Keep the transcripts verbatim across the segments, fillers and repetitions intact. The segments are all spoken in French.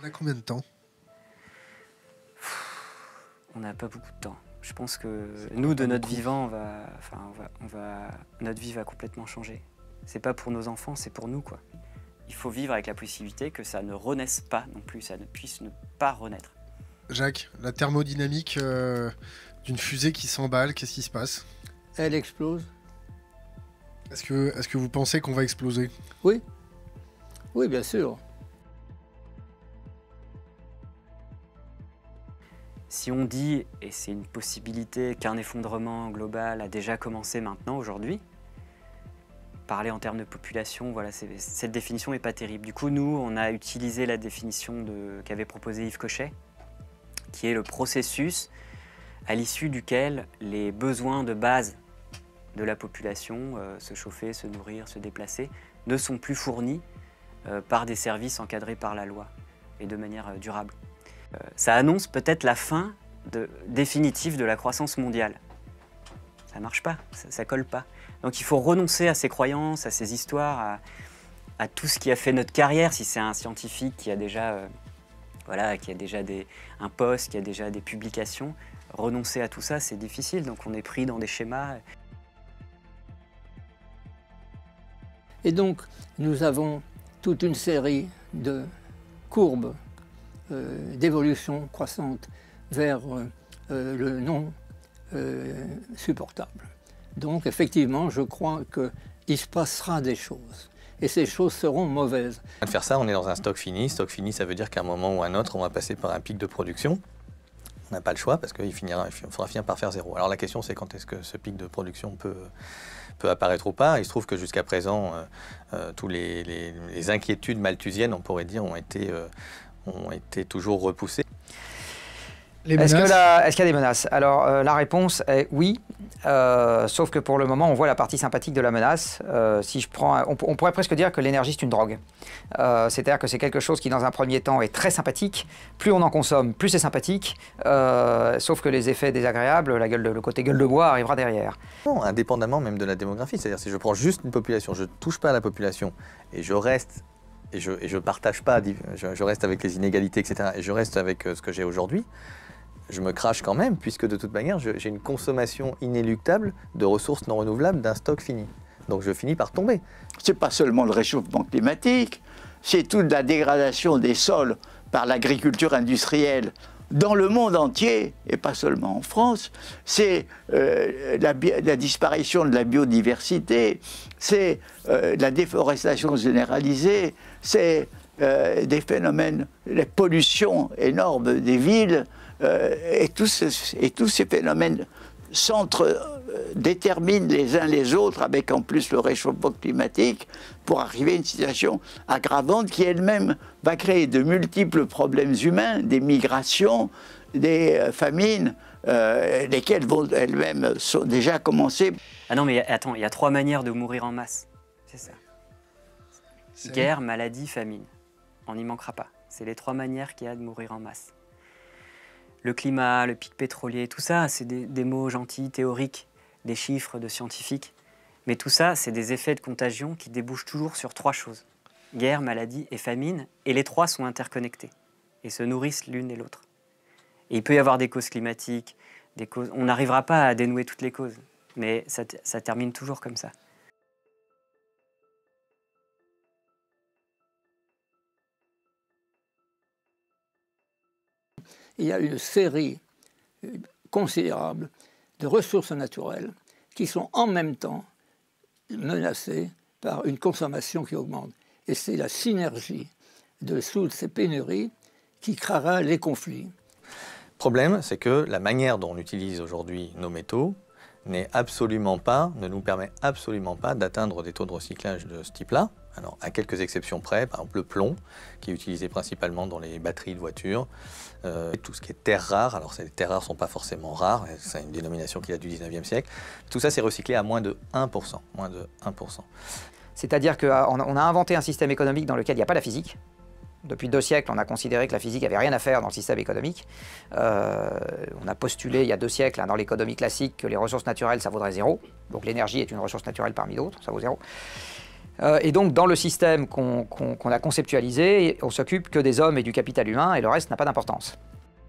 On a combien de temps? On n'a pas beaucoup de temps. Je pense que nous, de notre vivant, on va, enfin, on va, on va, notre vie va complètement changer. C'est pas pour nos enfants, c'est pour nous, quoi. Il faut vivre avec la possibilité que ça ne renaisse pas non plus, ça ne puisse ne pas renaître. Jacques, la thermodynamique euh, d'une fusée qui s'emballe, qu'est-ce qui se passe? Elle explose. Est-ce que, est-ce que vous pensez qu'on va exploser? Oui, oui, bien sûr. Si on dit, et c'est une possibilité, qu'un effondrement global a déjà commencé maintenant, aujourd'hui, parler en termes de population, voilà, cette définition n'est pas terrible. Du coup, nous, on a utilisé la définition qu'avait proposée Yves Cochet, qui est le processus à l'issue duquel les besoins de base de la population, euh, se chauffer, se nourrir, se déplacer, ne sont plus fournis euh, par des services encadrés par la loi et de manière euh, durable. Euh, ça annonce peut-être la fin de, définitive de la croissance mondiale. Ça ne marche pas, ça ne colle pas. Donc il faut renoncer à ces croyances, à ces histoires, à, à tout ce qui a fait notre carrière, si c'est un scientifique qui a déjà, euh, voilà, qui a déjà des, un poste, qui a déjà des publications. Renoncer à tout ça, c'est difficile, donc on est pris dans des schémas. Et donc, nous avons toute une série de courbes euh, d'évolution croissante vers euh, le non euh, supportable. Donc, effectivement, je crois qu'il se passera des choses. Et ces choses seront mauvaises. De faire ça, on est dans un stock fini. Stock fini, ça veut dire qu'à un moment ou à un autre, on va passer par un pic de production. On n'a pas le choix parce qu'il finira, il faudra finir par faire zéro. Alors la question, c'est quand est-ce que ce pic de production peut, peut apparaître ou pas. Il se trouve que jusqu'à présent, euh, euh, tous les, les, les inquiétudes malthusiennes, on pourrait dire, ont été, euh, ont été toujours repoussées. Est-ce qu'il y a des menaces? Alors euh, la réponse est oui, euh, sauf que pour le moment on voit la partie sympathique de la menace. Euh, si je prends, on, on pourrait presque dire que l'énergie c'est une drogue. Euh, C'est-à-dire que c'est quelque chose qui dans un premier temps est très sympathique. Plus on en consomme, plus c'est sympathique. Euh, sauf que les effets désagréables, la gueule de, le côté gueule de bois arrivera derrière. Non, indépendamment même de la démographie. C'est-à-dire si je prends juste une population, je ne touche pas à la population et je reste et je ne partage pas, je, je reste avec les inégalités, et cetera. Et je reste avec ce que j'ai aujourd'hui. Je me crache quand même, puisque de toute manière, j'ai une consommation inéluctable de ressources non renouvelables d'un stock fini. Donc je finis par tomber. Ce n'est pas seulement le réchauffement climatique, c'est toute la dégradation des sols par l'agriculture industrielle dans le monde entier, et pas seulement en France. C'est euh, la, la disparition de la biodiversité, c'est euh, la déforestation généralisée, c'est euh, des phénomènes, les pollutions énormes des villes, Euh, et, tous ce, et tous ces phénomènes s'entre-déterminent les uns les autres, avec en plus le réchauffement climatique, pour arriver à une situation aggravante qui elle-même va créer de multiples problèmes humains, des migrations, des euh, famines, euh, lesquelles vont elles-mêmes sont déjà commencées. Ah non mais attends, il y a trois manières de mourir en masse, c'est ça. Guerre, maladie, famine. On n'y manquera pas. C'est les trois manières qu'il y a de mourir en masse. Le climat, le pic pétrolier, tout ça, c'est des, des mots gentils, théoriques, des chiffres de scientifiques. Mais tout ça, c'est des effets de contagion qui débouchent toujours sur trois choses. Guerre, maladie et famine. Et les trois sont interconnectés et se nourrissent l'une et l'autre. Et il peut y avoir des causes climatiques, des causes... on n'arrivera pas à dénouer toutes les causes. Mais ça, ça termine toujours comme ça. Il y a une série considérable de ressources naturelles qui sont en même temps menacées par une consommation qui augmente. Et c'est la synergie de toutes ces pénuries qui créera les conflits. Le problème, c'est que la manière dont on utilise aujourd'hui nos métaux n'est absolument pas, ne nous permet absolument pas d'atteindre des taux de recyclage de ce type-là. Alors, à quelques exceptions près, par exemple le plomb, qui est utilisé principalement dans les batteries de voitures, euh, tout ce qui est terres rares, alors les terres rares ne sont pas forcément rares, c'est une dénomination qui date du dix-neuvième siècle, tout ça c'est recyclé à moins de un pour cent. Moins de un pour cent. C'est-à-dire qu'on a inventé un système économique dans lequel il n'y a pas la physique. Depuis deux siècles, on a considéré que la physique n'avait rien à faire dans le système économique. Euh, on a postulé il y a deux siècles hein, dans l'économie classique que les ressources naturelles, ça vaudrait zéro. Donc l'énergie est une ressource naturelle parmi d'autres, ça vaut zéro. Euh, et donc, dans le système qu'on qu'on, qu'on a conceptualisé, on s'occupe que des hommes et du capital humain, et le reste n'a pas d'importance.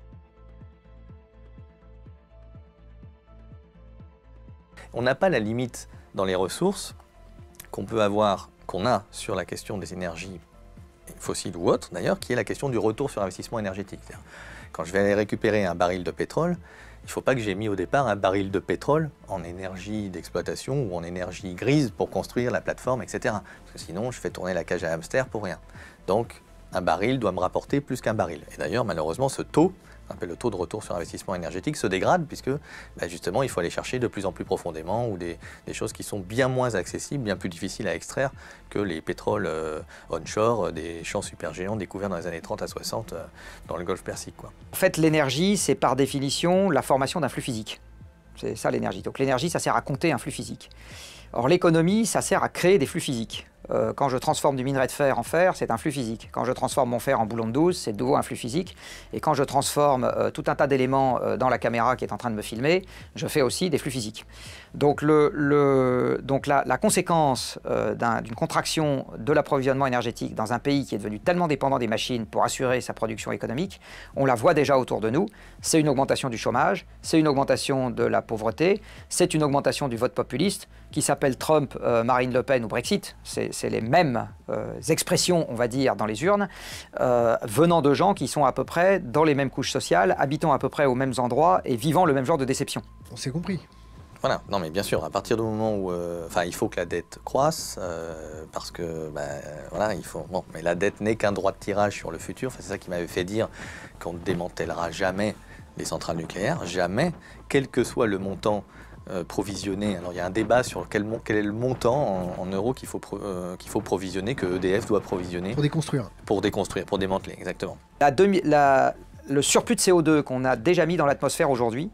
On n'a pas la limite dans les ressources qu'on peut avoir, qu'on a sur la question des énergies fossiles ou autres, d'ailleurs, qui est la question du retour sur investissement énergétique. Quand je vais aller récupérer un baril de pétrole, il ne faut pas que j'ai mis au départ un baril de pétrole en énergie d'exploitation ou en énergie grise pour construire la plateforme, et cetera. Parce que sinon, je fais tourner la cage à hamster pour rien. Donc, un baril doit me rapporter plus qu'un baril. Et d'ailleurs, malheureusement, ce taux, on appelle le taux de retour sur investissement énergétique, se dégrade puisque bah, justement, il faut aller chercher de plus en plus profondément ou des, des choses qui sont bien moins accessibles, bien plus difficiles à extraire que les pétroles euh, onshore, des champs supergéants découverts dans les années trente à soixante euh, dans le golfe Persique, quoi. En fait, l'énergie, c'est par définition la formation d'un flux physique. C'est ça l'énergie. Donc l'énergie, ça sert à compter un flux physique. Or, l'économie, ça sert à créer des flux physiques. Euh, quand je transforme du minerai de fer en fer, c'est un flux physique. Quand je transforme mon fer en boulon de douze, c'est de nouveau un flux physique. Et quand je transforme euh, tout un tas d'éléments euh, dans la caméra qui est en train de me filmer, je fais aussi des flux physiques. Donc, le, le, donc la, la conséquence euh, d'un, d'une contraction de l'approvisionnement énergétique dans un pays qui est devenu tellement dépendant des machines pour assurer sa production économique, on la voit déjà autour de nous. C'est une augmentation du chômage, c'est une augmentation de la pauvreté, c'est une augmentation du vote populiste qui s'appelle Trump, euh, Marine Le Pen ou Brexit. C'est c'est les mêmes euh, expressions, on va dire, dans les urnes, euh, venant de gens qui sont à peu près dans les mêmes couches sociales, habitant à peu près aux mêmes endroits et vivant le même genre de déception. On s'est compris. Voilà, non mais bien sûr, à partir du moment où, enfin, euh, il faut que la dette croisse, euh, parce que, bah, voilà, il faut. Bon, mais la dette n'est qu'un droit de tirage sur le futur. C'est ça qui m'avait fait dire qu'on ne démantèlera jamais les centrales nucléaires, jamais, quel que soit le montant euh, provisionné. Alors il y a un débat sur quel, quel est le montant en, en euros qu'il faut, pro, euh, qu'il faut provisionner, que E D F doit provisionner. Pour déconstruire. Pour déconstruire, pour démanteler, exactement. La demi, la, le surplus de C O deux qu'on a déjà mis dans l'atmosphère aujourd'hui,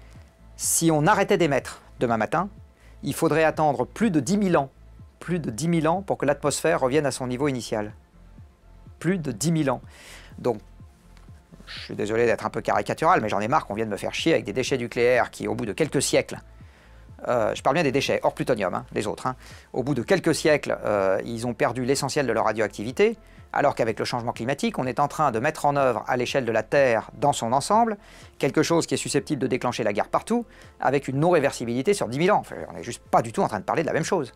si on arrêtait d'émettre demain matin, il faudrait attendre plus de dix mille ans, plus de dix mille ans pour que l'atmosphère revienne à son niveau initial. Plus de dix mille ans. Donc, je suis désolé d'être un peu caricatural, mais j'en ai marre qu'on vienne me faire chier avec des déchets nucléaires qui, au bout de quelques siècles, euh, je parle bien des déchets, hors plutonium, hein, les autres, hein, au bout de quelques siècles, euh, ils ont perdu l'essentiel de leur radioactivité, alors qu'avec le changement climatique, on est en train de mettre en œuvre à l'échelle de la Terre, dans son ensemble, quelque chose qui est susceptible de déclencher la guerre partout, avec une non-réversibilité sur dix mille ans. Enfin, on n'est juste pas du tout en train de parler de la même chose.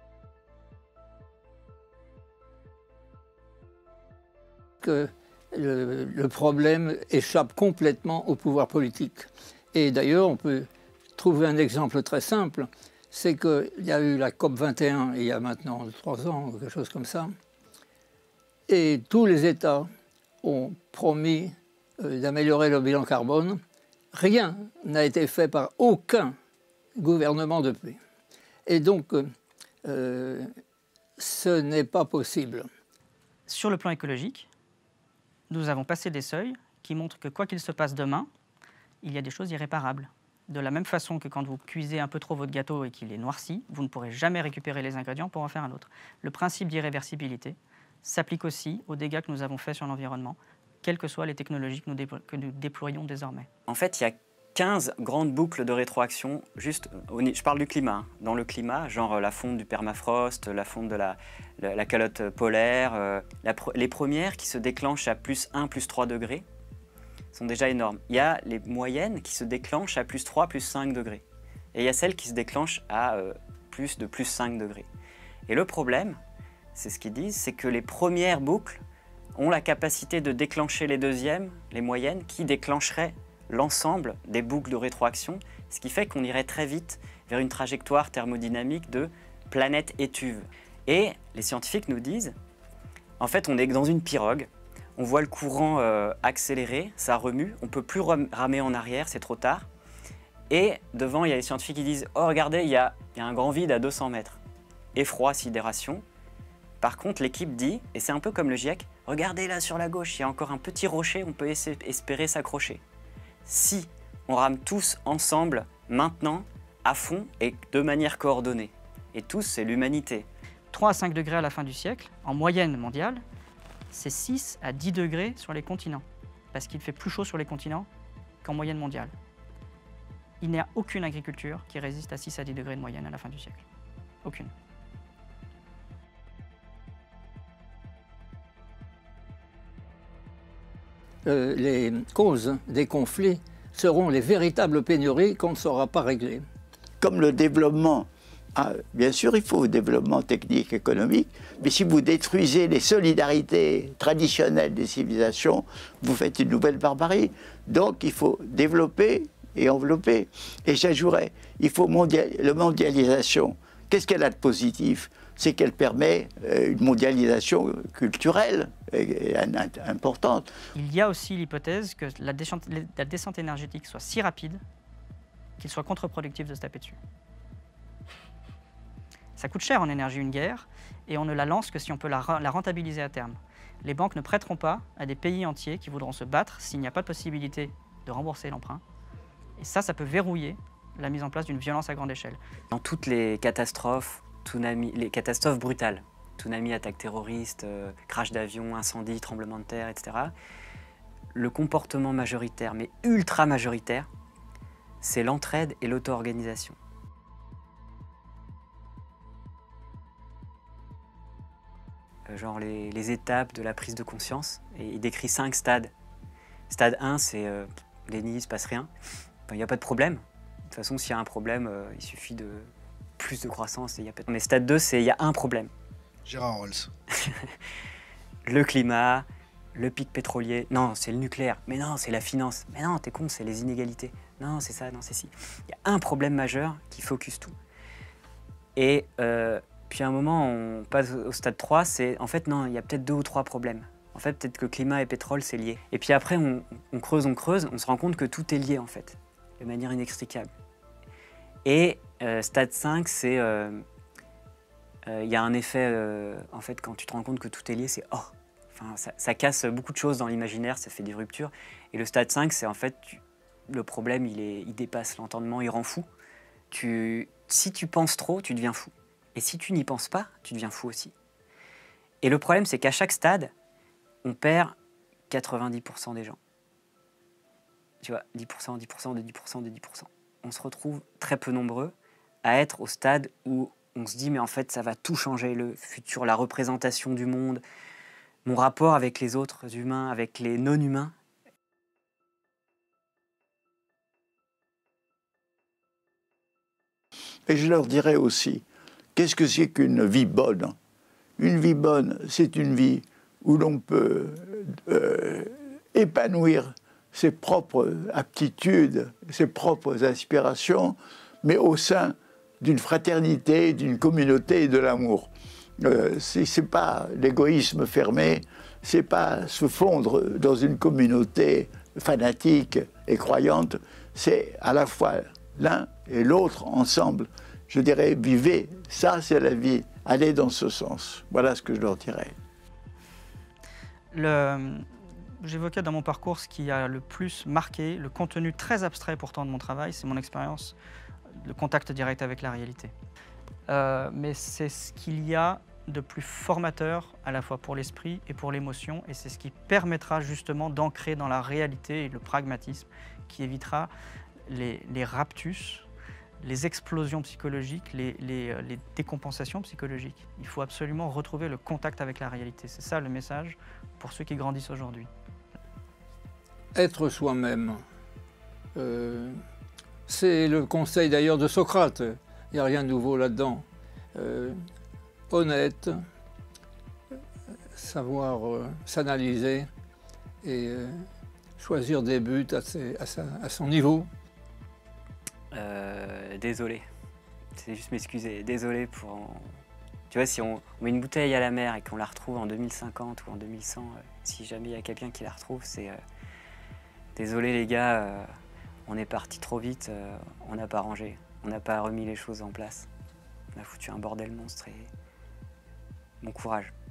Que le, le problème échappe complètement au pouvoir politique. Et d'ailleurs, on peut trouver un exemple très simple, c'est qu'il y a eu la COP vingt et un, il y a maintenant trois ans, ou quelque chose comme ça, et tous les États ont promis euh, d'améliorer le bilan carbone. Rien n'a été fait par aucun gouvernement depuis. Et donc, euh, ce n'est pas possible. Sur le plan écologique, nous avons passé des seuils qui montrent que quoi qu'il se passe demain, il y a des choses irréparables. De la même façon que quand vous cuisez un peu trop votre gâteau et qu'il est noirci, vous ne pourrez jamais récupérer les ingrédients pour en faire un autre. Le principe d'irréversibilité s'applique aussi aux dégâts que nous avons faits sur l'environnement, quelles que soient les technologies que nous, déplo que nous déployons désormais. En fait, il y a quinze grandes boucles de rétroaction, juste, je parle du climat, hein. Dans le climat, genre la fonte du permafrost, la fonte de la, la, la calotte polaire, euh, la, les premières qui se déclenchent à plus un, plus trois degrés, sont déjà énormes. Il y a les moyennes qui se déclenchent à plus trois, plus cinq degrés. Et il y a celles qui se déclenchent à euh, plus de plus cinq degrés. Et le problème, c'est ce qu'ils disent, c'est que les premières boucles ont la capacité de déclencher les deuxièmes, les moyennes, qui déclencheraient l'ensemble des boucles de rétroaction, ce qui fait qu'on irait très vite vers une trajectoire thermodynamique de planète étuve. Et les scientifiques nous disent, en fait, on est dans une pirogue, on voit le courant euh, accélérer, ça remue, on ne peut plus ramer en arrière, c'est trop tard. Et devant, il y a les scientifiques qui disent « Oh, regardez, il y a, il y a un grand vide à deux cents mètres. » Effroi, sidération. Par contre, l'équipe dit, et c'est un peu comme le GIEC, « Regardez là sur la gauche, il y a encore un petit rocher, on peut espérer s'accrocher. » Si on rame tous ensemble, maintenant, à fond et de manière coordonnée. Et tous, c'est l'humanité. trois à cinq degrés à la fin du siècle, en moyenne mondiale, c'est six à dix degrés sur les continents, parce qu'il fait plus chaud sur les continents qu'en moyenne mondiale. Il n'y a aucune agriculture qui résiste à six à dix degrés de moyenne à la fin du siècle. Aucune. euh, les causes des conflits seront les véritables pénuries qu'on ne saura pas régler. Comme le développement, ah, bien sûr il faut un développement technique, économique, mais si vous détruisez les solidarités traditionnelles des civilisations, vous faites une nouvelle barbarie. Donc il faut développer et envelopper. Et j'ajouterais, il faut mondial, la mondialisation. Qu'est-ce qu'elle a de positif? C'est qu'elle permet une mondialisation culturelle et, et importante. Il y a aussi l'hypothèse que la descente, la descente énergétique soit si rapide qu'il soit contre-productif de se taper dessus. Ça coûte cher en énergie une guerre, et on ne la lance que si on peut la, la rentabiliser à terme. Les banques ne prêteront pas à des pays entiers qui voudront se battre s'il n'y a pas de possibilité de rembourser l'emprunt. Et ça, ça peut verrouiller la mise en place d'une violence à grande échelle. Dans toutes les catastrophes, tsunami, les catastrophes brutales, tsunami, attaque terroriste, euh, crash d'avion, incendie, tremblement de terre, et cetera, le comportement majoritaire, mais ultra majoritaire, c'est l'entraide et l'auto-organisation. Euh, genre les, les étapes de la prise de conscience, et il décrit cinq stades. Stade un, c'est euh, déni, il ne se passe rien, il n'y a pas de problème. De toute façon, s'il y a un problème, euh, il suffit de plus de croissance. Et y a pas de... Mais stade deux, c'est il y a un problème. Gérard Rolls. Le climat, le pic pétrolier. Non, c'est le nucléaire. Mais non, c'est la finance. Mais non, t'es con, c'est les inégalités. Non, c'est ça, non, c'est ci. Il y a un problème majeur qui focus tout. Et euh, puis à un moment, on passe au stade trois, c'est en fait, non, il y a peut-être deux ou trois problèmes. En fait, peut-être que climat et pétrole, c'est lié. Et puis après, on, on creuse, on creuse, on se rend compte que tout est lié, en fait, de manière inextricable. Et euh, stade cinq, c'est... Il euh, euh, y a un effet, euh, en fait, quand tu te rends compte que tout est lié, c'est « oh ». Enfin, ça, ça casse beaucoup de choses dans l'imaginaire, ça fait des ruptures. Et le stade cinq, c'est en fait, tu, le problème, il, est, il dépasse l'entendement, il rend fou. Tu, si tu penses trop, tu deviens fou. Et si tu n'y penses pas, tu deviens fou aussi. Et le problème, c'est qu'à chaque stade, on perd quatre-vingt-dix pour cent des gens. Tu vois, dix pour cent, dix pour cent, de dix pour cent, de dix pour cent. On se retrouve très peu nombreux à être au stade où on se dit mais en fait ça va tout changer, le futur, la représentation du monde, mon rapport avec les autres humains, avec les non-humains. Et je leur dirais aussi, qu'est-ce que c'est qu'une vie bonne? Une vie bonne, c'est une vie où l'on peut euh, épanouir ses propres aptitudes, ses propres aspirations, mais au sein d'une fraternité, d'une communauté et de l'amour. Euh, c'est pas l'égoïsme fermé, c'est pas se fondre dans une communauté fanatique et croyante, c'est à la fois l'un et l'autre ensemble. Je dirais, vivez, ça c'est la vie, allez dans ce sens. Voilà ce que je leur dirais. Le... J'évoquais dans mon parcours ce qui a le plus marqué, le contenu très abstrait pourtant de mon travail, c'est mon expérience, le contact direct avec la réalité. Euh, mais c'est ce qu'il y a de plus formateur à la fois pour l'esprit et pour l'émotion, et c'est ce qui permettra justement d'ancrer dans la réalité et le pragmatisme, qui évitera les, les raptus, les explosions psychologiques, les, les, les décompensations psychologiques. Il faut absolument retrouver le contact avec la réalité. C'est ça le message pour ceux qui grandissent aujourd'hui. Être soi-même, euh, c'est le conseil d'ailleurs de Socrate, il n'y a rien de nouveau là-dedans. Euh, honnête, savoir euh, s'analyser et euh, choisir des buts à, ses, à, sa, à son niveau. Euh, désolé, c'est juste m'excuser, désolé pour... En... Tu vois, si on, on met une bouteille à la mer et qu'on la retrouve en deux mille cinquante ou en deux mille cent, euh, si jamais il y a quelqu'un qui la retrouve, c'est... Euh, désolé les gars, euh, on est parti trop vite, euh, on n'a pas rangé, on n'a pas remis les choses en place. On a foutu un bordel monstre et bon courage.